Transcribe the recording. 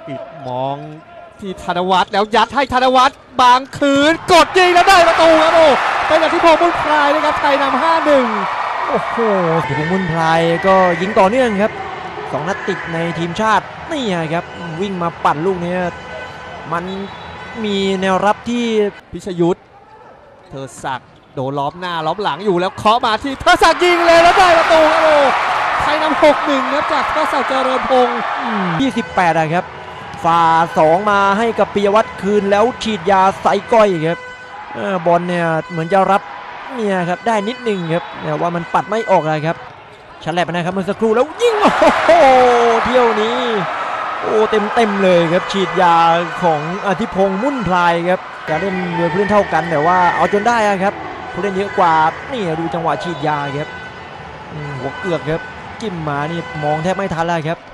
ปิดมองที่ธนวัฒน์แล้วยัดให้ธนวัฒน์บางคืนกดยิงแล้วได้ประตูครับโอ้เป็นอธิพงษ์มุ่นพลายนะครับไทยนำ 5-1 โอ้โหธิพงษ์มุ่นพลายก็ยิงต่อเนื่องครับ2 นัดติดในทีมชาตินี่ครับวิ่งมาปั่นลูกนี้มันมีแนวรับที่พิชยุทธเธอศักดิ์โดนล้อมหน้าล้อมหลังอยู่แล้วเคาะมาที่เธอศักดิ์ยิงเลยแล้วได้ประตูครับโอ้ไทยนำ 6-1 ครับจากเธอศักดิ์เจริญพงศ์ 28ครับฝ่า2มาให้กับปิยวัฒน์คืนแล้วฉีดยาใส่ก้อยครับบอลเนี่ยเหมือนจะรับเนี่ยครับได้นิดนึงครับแต่ว่ามันปัดไม่ออกเลยครับฉลับนะครับเมื่อสักครู่แล้วยิงโอ้โหเที่ยวนี้โอ้เต็มเลยครับฉีดยาของอธิพงษ์มุ่นพลายครับจะเล่นโดยผู้เล่นเท่ากันแต่ว่าเอาจนได้ครับผู้เล่นเยอะกว่านี่ดูจังหวะฉีดยาครับหัวเกือกครับจิ้มมานี่มองแทบไม่ทันแล้วครับ